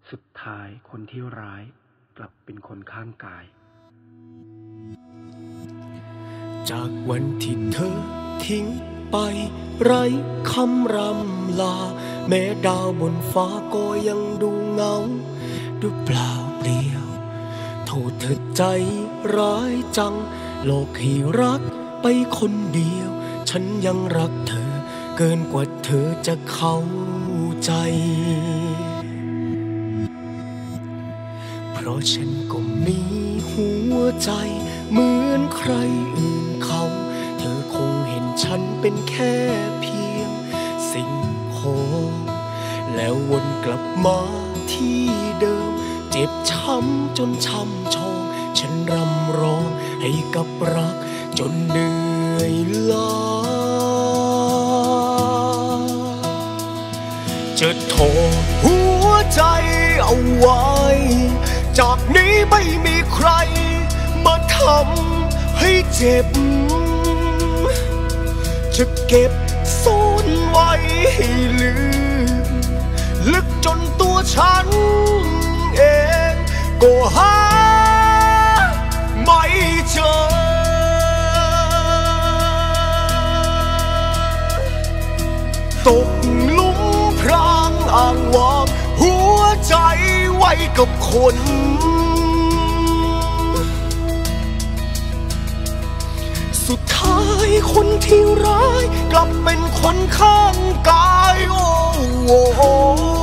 สุดท้ายคนที่ร้ายกลับเป็นคนข้างกายจากวันที่เธอทิ้งไปไร้คำรำลาแม้ดาวบนฟ้าก็ยังดูเงาดูเปล่าเปลี่ยวโทษเธอใจร้ายจังโลกให้รักไปคนเดียวฉันยังรักเธอเกินกว่าเธอจะเข้าใจเพราะฉันก็มีหัวใจเหมือนใครอื่นเขาเธอคงเห็นฉันเป็นแค่เพียงสิ่งของแล้ววนกลับมาที่เดิมเจ็บช้ำจนช้ำชองฉันรำร้องให้กับรักจนเหนื่อยล้าจะทนหัวใจเอาไว้จากนี้ไม่มีใครมาทำให้เจ็บจะเก็บซ่อนไว้ให้ลืมลึกจนตัวฉันเองก็หาไม่เจอตกหลุมพรางอ้างว้างหัวใจไว้กับคนสุดท้ายคนที่ร้ายกลับเป็นคนข้างกายโอ้โห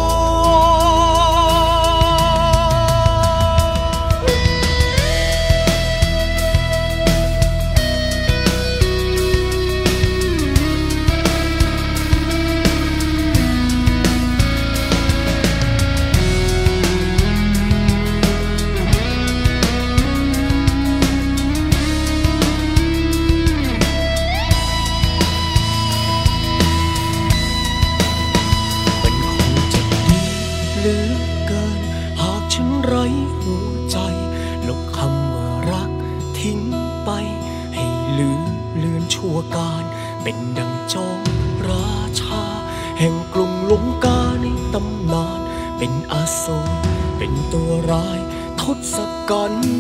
ไร้หัวใจลบคำว่ารักทิ้งไปให้ลืมเลือนชั่วการเป็นดังจอมราชาแห่งกรุงลงกาในตำนานเป็นอสูรเป็นตัวร้ายทศกัณฐ์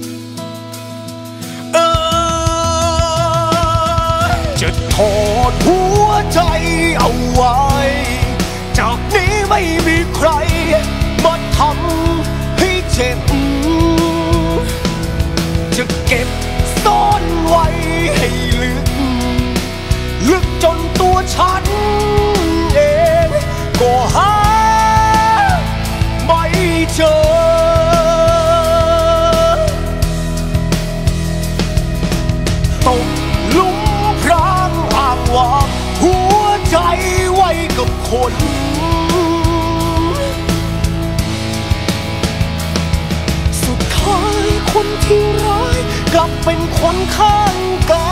จะถอดหัวใจเอาไว้จากนี้ไม่มีใครมาทำเจ็บจะเก็บซ่อนไว้ให้ลึกจนตัวฉันเองก็หาไม่เจอตกหลุมพรางอ้างว้างหัวใจไว้กับคนคนที่ร้ายกลับเป็นคนข้างกาย